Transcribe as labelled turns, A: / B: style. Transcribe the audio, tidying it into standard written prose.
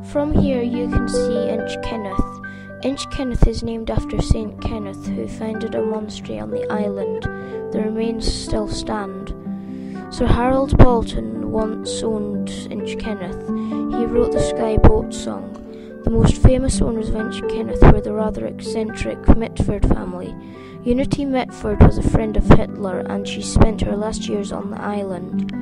A: From here you can see Inch Kenneth. Inch Kenneth is named after St. Kenneth, who founded a monastery on the island. The remains still stand. Sir Harold Bolton once owned Inch Kenneth. He wrote the Sky Boat song. The most famous owners of Inch Kenneth were the rather eccentric Mitford family. Unity Mitford was a friend of Hitler, and she spent her last years on the island.